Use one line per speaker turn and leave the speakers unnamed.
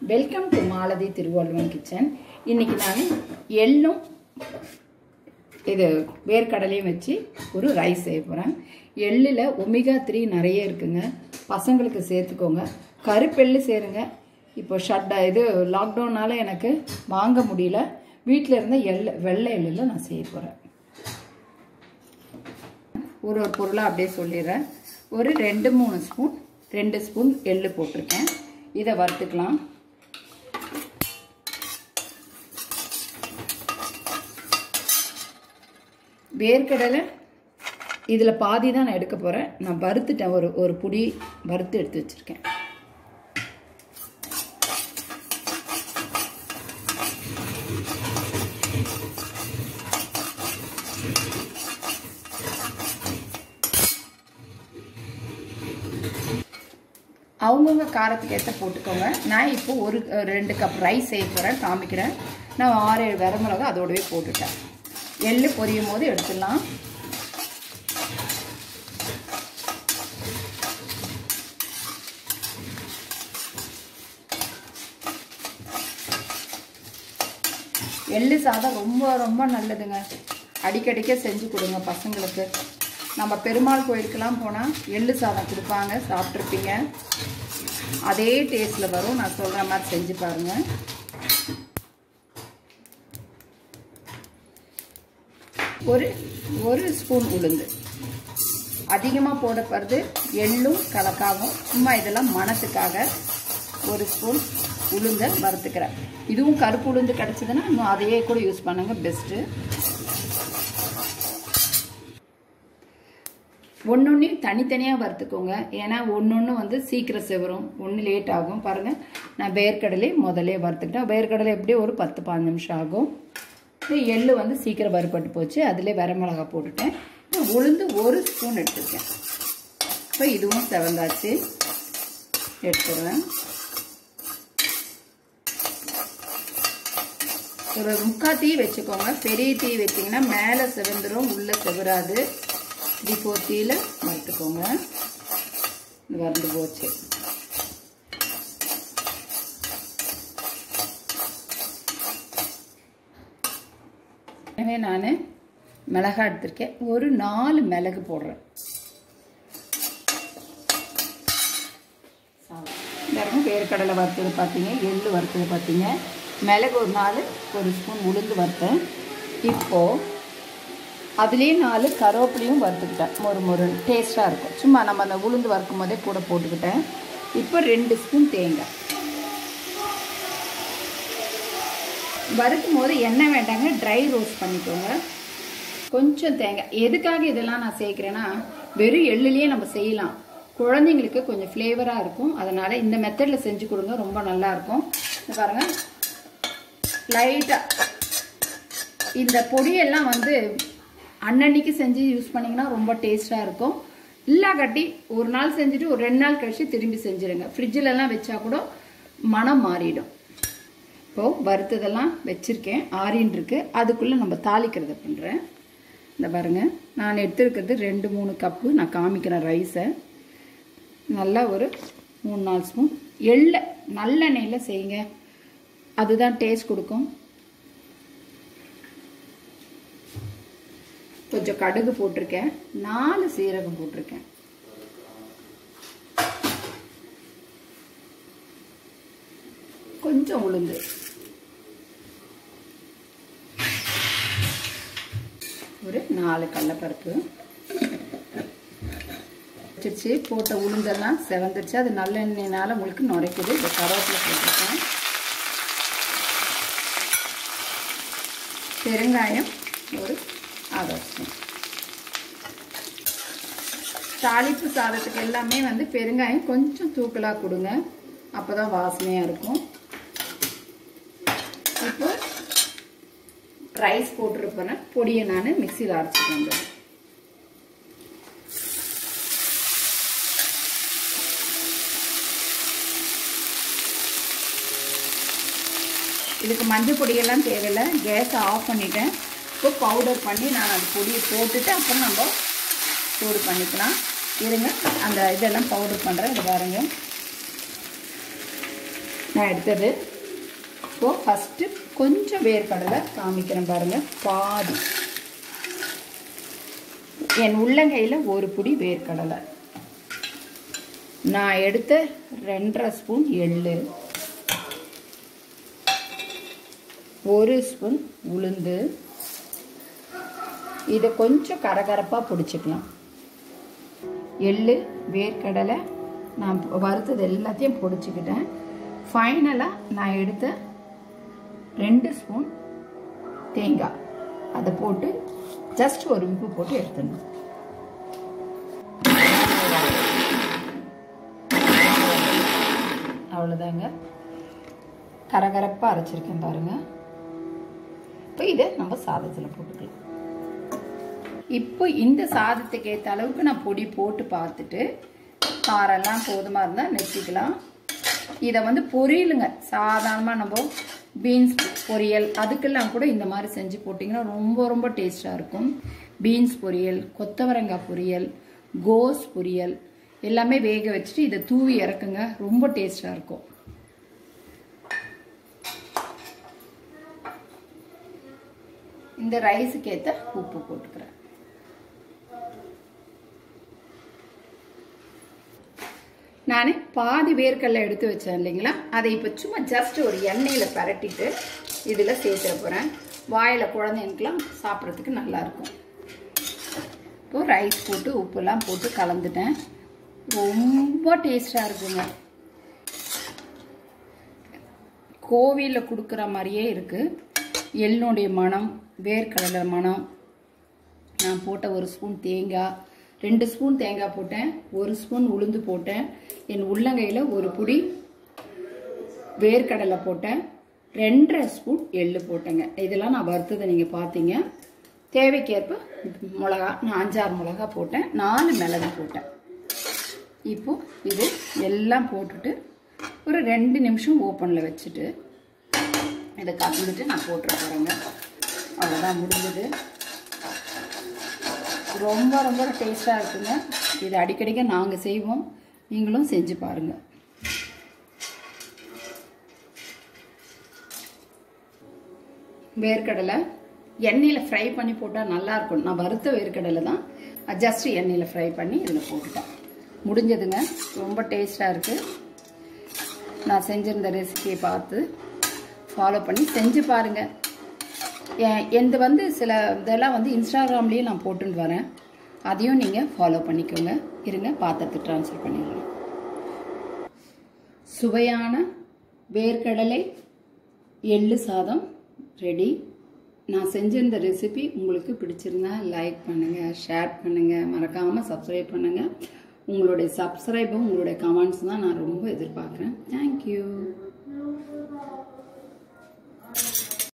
Welcome to Malathi Thiruvalluvan kitchen. இன்னைக்கு நான் எள்ளும் இது வேர்க்கடலையும் வச்சு ஒரு ரைஸ் செய்ய போகிறேன். எள்ளில் ஒமேகா 3 நிறைய இருக்குங்க, பசங்களுக்கு சேர்த்துக்கோங்க. கருப்பெள்ளு சேருங்க. இப்போ இது லாக்டவுனால எனக்கு வாங்க முடியல, வீட்டில் இருந்த வெள்ளை எள்ளில் நான் செய்ய போகிறேன். ஒரு பொருளாக அப்படியே சொல்லிடுறேன். ஒரு 2 ஸ்பூன் எள்ளு போட்டிருக்கேன். இதை வறுத்துக்கலாம். வேர்க்கடலை இதில் பாதி தான் நான் எடுக்க போகிறேன். நான் வறுத்துட்டேன், ஒரு புடி வறுத்து எடுத்து வச்சுருக்கேன். அவங்கவுங்க காரத்துக்கு ஏற்ற போட்டுக்கோங்க. நான் இப்போ 2 கப் ரைஸ் செய்ய போகிறேன், காமிக்கிறேன். நான் 6-7 வரமிளகா அதோடவே போட்டுட்டேன். எள்ளு பொரியும் போது எடுத்துடலாம். எள்ளு சாதம் ரொம்ப ரொம்ப நல்லதுங்க. அடிக்கடிக்க செஞ்சு கொடுங்க பசங்களுக்கு. நம்ம பெருமாள் கோயிலுக்கெல்லாம் போனால் எள்ளு சாதம் கொடுப்பாங்க, சாப்பிட்ருப்பீங்க. அதே டேஸ்ட்டில் வரும். நான் சொல்கிற மாதிரி செஞ்சு பாருங்கள். ஒரு ஸ்பூன் உளுந்து அதிகமாக போடப்படுறது, எள்ளும் கலக்காவும். சும்மா இதெல்லாம் மணத்துக்காக 1 ஸ்பூன் உளுந்தை வறுத்துக்கிறேன். இதுவும் கருப்பு உளுந்து கிடச்சிதுன்னா இன்னும் அதையே கூட யூஸ் பண்ணுங்க, பெஸ்ட்டு. ஒன்னொன்னையும் தனித்தனியாக வறுத்துக்கோங்க. ஏன்னா ஒன்று சீக்கிரம் செவரும், ஒன்று லேட் ஆகும். பாருங்கள், நான் வேர்க்கடலை முதலே வறுத்துக்கிட்டேன். வேர்க்கடலை எப்படியும் ஒரு 10-15 நிமிஷம் ஆகும். எள்ளு சீக்கிரம் வறுபட்டு போச்சு. அதிலே வரமிளகா போட்டுட்டேன். உளுந்து 1 ஸ்பூன் எடுத்துருக்கேன். இப்போ இதுவும் செவந்தாச்சு, எடுத்துடுவேன். ஒரு 3/4 தீ வச்சுக்கோங்க. பெரிய தீ வச்சிங்கன்னா மேலே செவந்துடும், உள்ளே செவராது. 3/4 தீயில் வறுத்துக்கோங்க. வறுந்து போச்சு. எனவே நான் மிளகாய் எடுத்திருக்கேன். ஒரு 4 மிளகு போடுறேன். வேர்க்கடலை வறுத்தது பார்த்தீங்க, எள்ளு வறுத்தது பார்த்தீங்க, மிளகு ஒரு 1 ஸ்பூன் உளுந்து வறுத்தேன். இப்போது அதுலேயே 4 கருவேப்பிலையும் வறுத்துக்கிட்டேன். ஒரு டேஸ்ட்டாக இருக்கும். சும்மா நம்ம அந்த உளுந்து வறுக்கும் போதே கூட போட்டுக்கிட்டேன். இப்போ 2 ஸ்பூன் தேங்காய். வறுக்கும் போது எண்ணெய் வேண்டாங்க, ட்ரை ரோஸ்ட் பண்ணிக்கோங்க. கொஞ்சம் தேங்காய். எதுக்காக இதெல்லாம் நான் சேர்க்குறேன்னா, வெறும் எள்ளுலேயே நம்ம செய்யலாம். குழந்தைங்களுக்கு கொஞ்சம் ஃப்ளேவராக இருக்கும். அதனால் இந்த மெத்தடில் செஞ்சு கொடுங்க, ரொம்ப நல்லாயிருக்கும். பாருங்கள், லைட்டாக இந்த பொடியெல்லாம் அன்னன்னைக்கு செஞ்சு யூஸ் பண்ணிங்கன்னா ரொம்ப டேஸ்ட்டாக இருக்கும். இல்லாட்டி ஒரு நாள் செஞ்சுட்டு ஒரு 2 நாள் கழிச்சு திரும்பி செஞ்சுருங்க. ஃப்ரிட்ஜிலலாம் வச்சா கூட மனம் மாறிடும். இப்போது வறுத்ததெல்லாம் வச்சுருக்கேன், ஆறின்னு இருக்கு. அதுக்குள்ளே நம்ம தாளிக்கிறத பண்ணுறேன். இந்த பாருங்கள், நான் எடுத்துருக்கிறது 2-3 கப்பு. நான் காமிக்கிறேன் ரைஸை. நல்லா ஒரு 3-4 ஸ்பூன் எள்ளை நல்லெண்ணெயில் செய்யுங்க, அதுதான் டேஸ்ட் கொடுக்கும். கொஞ்சம் கடுகு போட்டிருக்கேன், 4 சீரகம் போட்டிருக்கேன். கொஞ்சம் உளுந்து, ஒரு 4 கடலைப்பருப்பு வச்சிருச்சு. போட்ட உளுந்தெல்லாம் செவந்துருச்சு. அது நல்லெண்ணெய்னால உங்களுக்கு நுரைக்குது. இந்த கருவேப்பிலை போட்டிருக்கேன். பெருங்காயம் ஒரு 1/2 ஸ்பூன். தாளிப்பு சாதத்துக்கு எல்லாமே பெருங்காயம் கொஞ்சம் தூக்கலாக கொடுங்க, அப்போ தான் வாசனையாக இருக்கும். இப்போ ரைஸ் போட்டிருப்பேன். பொடியை நான் மிக்சியில் அரைச்சிட்டு வந்துடுறேன். இதுக்கு மஞ்சள் பொடியெல்லாம் தேவையில்லை. கேஸை ஆஃப் பண்ணிட்டேன். இப்போ பவுடர் பண்ணி நான் அந்த பொடியை போட்டுட்டு அப்புறம் நம்ம சூடு பண்ணிக்கலாம். இருங்க, அந்த இதெல்லாம் பவுடர் பண்ணுறேன். இது பாருங்க, நான் எடுத்தது. இப்போது ஃபஸ்ட்டு கொஞ்சம் வேர்க்கடலை காமிக்கிறேன் பாருங்கள். பாதி என் உள்ளங்கையில் ஒரு பிடி வேர்க்கடலை, நான் எடுத்த 2.5 ஸ்பூன் எள்ளு, 1 ஸ்பூன் உளுந்து. இதை கொஞ்சம் கரகரப்பாக பிடிச்சிக்கலாம். எள்ளு வேர்க்கடலை நான் வறுத்தது எல்லாத்தையும் பிடிச்சிக்கிட்டேன். ஃபைனலாக நான் எடுத்த 2 ஸ்பூன் தேங்காய், அதை போட்டு ஜஸ்ட் ஒரு உப்பு போட்டு எடுத்துடணும். அவ்வளோதாங்க. கரகரப்பாக அரைச்சிருக்கேன் பாருங்கள். இப்போ இதை நம்ம சாதத்தில் போட்டுக்கலாம். இப்போ இந்த சாதத்துக்கு ஏற்ற அளவுக்கு நான் பொடி போட்டு பார்த்துட்டு காரெல்லாம் போதுமாக இருந்தால் நிறுத்திக்கலாம். இதை வந்து பொரியலுங்க, சாதாரணமாக நம்ம பீன்ஸ் பொரியல் அதுக்கெல்லாம் கூட இந்த மாதிரி செஞ்சு போட்டிங்கன்னா ரொம்ப ரொம்ப டேஸ்ட்டாக இருக்கும். பீன்ஸ் பொரியல், கொத்தவரங்காய் பொரியல், கோஸ் பொரியல் எல்லாமே வேக வச்சுட்டு இதை தூவி இறக்குங்க, ரொம்ப டேஸ்ட்டாக இருக்கும். இந்த ரைஸுக்கு ஏற்ற உப்பு போட்டுக்கிறேன். நான் பாதி வேர்க்கடலை எடுத்து வச்சேன் இல்லைங்களா, அதை இப்போ சும்மா ஜஸ்ட் ஒரு எண்ணெயில் பரட்டிட்டு இதில் சேர்த்துட போகிறேன். வாயில் குழந்தைங்களுக்குலாம் சாப்பிட்றதுக்கு நல்லாயிருக்கும். இப்போது ரைஸ் போட்டு உப்புலாம் போட்டு கலந்துட்டேன். ரொம்ப டேஸ்டாக இருக்குங்க. கோவிலில் கொடுக்குற மாதிரியே இருக்குது. எள்ளுடைய மனம், வேர்க்கடலை மனம். நான் போட்ட 1 ஸ்பூன் தேங்காய், 2 ஸ்பூன் தேங்காய் போட்டேன், 1 ஸ்பூன் உளுந்து போட்டேன், என் உள்ளங்கையில் ஒரு பிடி வேர்க்கடலை போட்டேன், 2.5 ஸ்பூன் எள்ளு போட்டேங்க. இதெல்லாம் நான் வறுத்ததை நீங்கள் பார்த்தீங்க. தேவைக்கேற்ப மிளகா, நான் 5-6 மிளகா போட்டேன், 4 மிளகு போட்டேன். இப்போ இது எல்லாம் போட்டுட்டு ஒரு 2 நிமிஷம் ஓப்பனில் வச்சுட்டு இதை கலந்துட்டு நான் போட்டுற போகிறேங்க. அவ்வளோதான், முடிஞ்சது. ரொம்ப ரொம்ப டேஸ்ட்டாக இருக்குங்க. இது அடிக்கடிக்க நாங்கள் செய்வோம், நீங்களும் செஞ்சு பாருங்கள். வேர்க்கடலை எண்ணெயில் ஃப்ரை பண்ணி போட்டால் நல்லாயிருக்கும். நான் வறுத்த வேர்க்கடலை தான் ஜஸ்ட் எண்ணெயில் ஃப்ரை பண்ணி இதில் போட்டுட்டேன். முடிஞ்சதுங்க. ரொம்ப டேஸ்ட்டாக இருக்குது. நான் செஞ்சிருந்த ரெசிபியை பார்த்து ஃபாலோ பண்ணி செஞ்சு பாருங்கள். எந்த வந்து சில இதெல்லாம் வந்து இன்ஸ்டாகிராம்லேயே நான் போட்டுன்னு வரேன், அதையும் நீங்கள் ஃபாலோ பண்ணிக்கோங்க. இருங்க, பாத்திரத்துக்கு ட்ரான்ஸ்ஃபர் பண்ணிடலாம். சுவையான வேர்க்கடலை எள்ளு சாதம் ரெடி. நான் செஞ்சிருந்த ரெசிபி உங்களுக்கு பிடிச்சிருந்தா லைக் பண்ணுங்கள், ஷேர் பண்ணுங்கள், மறக்காமல் சப்ஸ்கிரைப் பண்ணுங்கள். உங்களுடைய சப்ஸ்கிரைபும் உங்களுடைய கமெண்ட்ஸ் தான் நான் ரொம்ப எதிர்பார்க்குறேன். தேங்க்யூ.